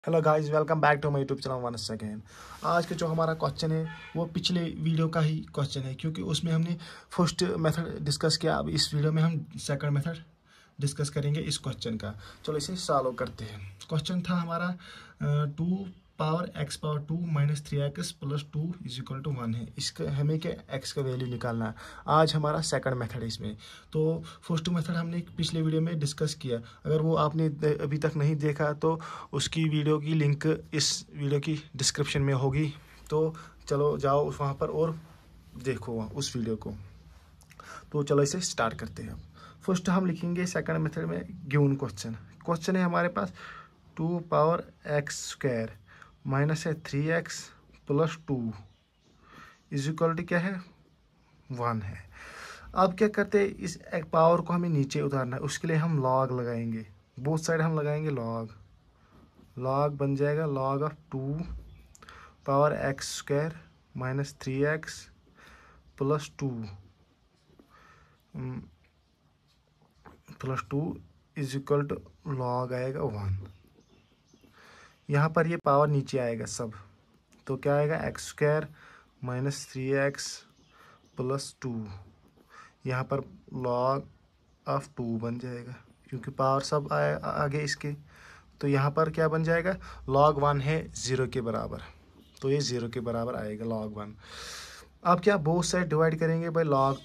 Hello guys, welcome back to my YouTube channel once again. आज का जो हमारा क्वेश्चन है वो पिछले वीडियो का ही क्वेश्चन है, क्योंकि उसमें हमने फर्स्ट मेथड डिस्कस किया। अब इस वीडियो में हम सेकंड मेथड डिस्कस करेंगे इस क्वेश्चन का। चलो इसे सॉल्व करते हैं। क्वेश्चन था हमारा 2 power x power 2 minus 3x plus 2 is equal to 1 है। इसका हमें क्या x का वैल्यू निकालना है। आज हमारा सेकंड मेथड है इसमें। तो फर्स्ट मेथड हमने पिछले वीडियो में डिस्कस किया। अगर वो आपने अभी तक नहीं देखा तो उसकी वीडियो की लिंक इस वीडियो की डिस्क्रिप्शन में होगी। तो चलो जाओ वहाँ पर और देखो उस वीडियो को। तो चलो इसे स्टार्ट करते हैं। फर्स्ट हम लिखेंगे सेकंड मेथड में गिवन क्वेश्चन है हमारे पास 2 पावर x स्क्वायर माइनस है 3x plus 2 is equal to क्या है 1 है। अब क्या करते हैं, इस एक पावर को हमें नीचे उतारना है। उसके लिए हम लॉग लगाएंगे, बोथ साइड हम लगाएंगे लॉग बन जाएगा log of 2 power x square minus 3x plus 2 is equal to log आएगा 1। यहाँ पर ये पावर नीचे आएगा सब, तो क्या आएगा x square minus 3x plus 2। यहाँ पर लॉग ऑफ 2 बन जाएगा, क्योंकि पावर सब आगे इसके। तो यहाँ पर क्या बन जाएगा, लॉग 1 है 0 के बराबर, तो ये 0 के बराबर आएगा लॉग 1। अब क्या बोथ साइड डिवाइड करेंगे बाय लॉग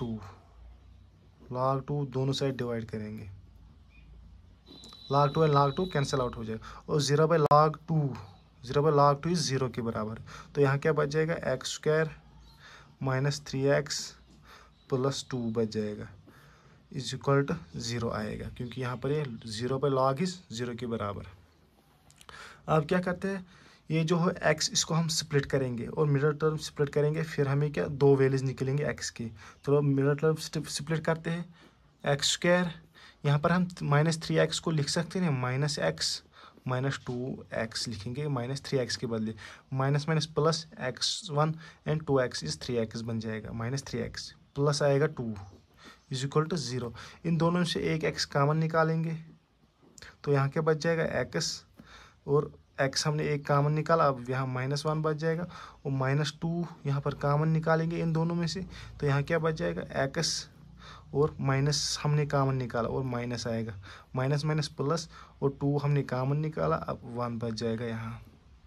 2 दोनों साइड डिवाइड करेंगे। log 2 and log 2 cancel out हो जाएगा, और 0 बाय log 2 इज 0 के बराबर। तो यहाँ क्या बच जाएगा x square minus 3x plus 2 बच जाएगा इज इक्वल टू 0 आएगा, क्योंकि यहाँ पर ये 0 बाय log इज 0 के बराबर। अब क्या करते हैं, ये जो है x इसको हम स्प्लिट करेंगे और मिडल टर्म स्प्लिट करेंगे। फिर हमें क्या दो वैल्यूज निकलेंगे x की। तो मिडल टर्म स्प्लिट करते हैं। x स्क्वायर यहाँ पर हम माइनस 3x को लिख सकते हैं, माइनस x माइनस 2x लिखेंगे माइनस 3x के बदले। Minus minus plus x1 and 2x is 3x बन जाएगा। माइनस 3x प्लस आएगा 2 इज इक्वल टू 0। इन दोनों से एक x कॉमन निकालेंगे, तो यहाँ क्या बच जाएगा x, और x हमने एक कॉमन निकाला। अब यहाँ -1 बच जाएगा, और -2 यहाँ पर कॉमन निकालेंगे इन दोनों में से। तो यहाँ क्या बच जाएगा x, और माइनस हमने कॉमन निकाला और माइनस आएगा। माइनस माइनस प्लस, और 2 हमने कॉमन निकाला, अब 1 बच जाएगा यहाँ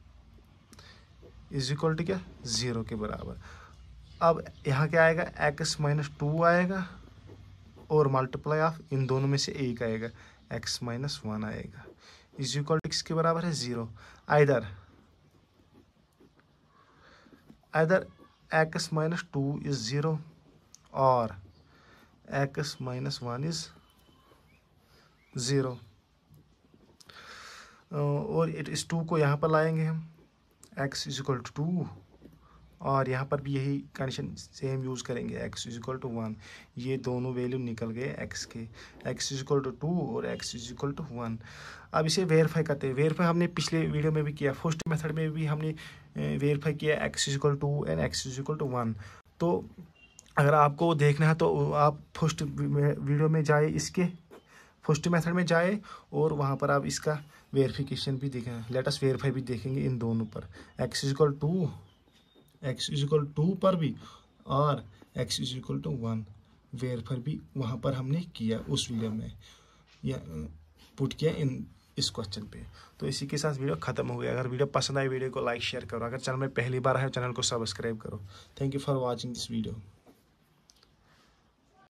इज इक्वल टू क्या 0 के बराबर। अब यहाँ क्या आएगा x माइनस 2 आएगा, और मल्टीप्लाई ऑफ इन दोनों में से एक आएगा x माइनस 1 आएगा इज इक्वल टू किसके बराबर है 0। आइदर x माइनस 2 इज 0 और x माइनस 1 इज 0। और इस 2 को यहाँ पर लाएंगे हम, x इज इक्वल टू 2, और यहाँ पर भी यही कंडीशन सेम यूज़ करेंगे, x इज इक्वल टू 1। ये दोनों वैल्यू निकल गए x के, x इज इक्वल टू 2 और x इज इक्वल टू 1। अब इसे वेरीफाई करते हैं। वेरीफाई हमने पिछले वीडियो में भी किया, फर्स्ट मेथड में भी हमने वेरीफाई किया x is equal to and x is equal to 1। तो अगर आपको देखना है तो आप फर्स्ट वीडियो में जाए, इसके फर्स्ट मेथड में जाए, और वहाँ पर आप इसका वेरिफिकेशन भी देखें, लेटेस्ट वेरीफाई भी देखेंगे इन दोनों पर, x इज इक्वल टू पर भी और x is equal to 1 verify भी वहाँ पर हमने किया उस वीडियो में, या पुट किया इस क्वेश्चन पे। तो इसी के साथ वीडियो खत्म हो गया। अगर वीडियो पसंद आए वीडियो को लाइक शेयर करो। अगर चैनल में पहली बार है चैनल को सब्सक्राइब करो। Thank you for watching this video.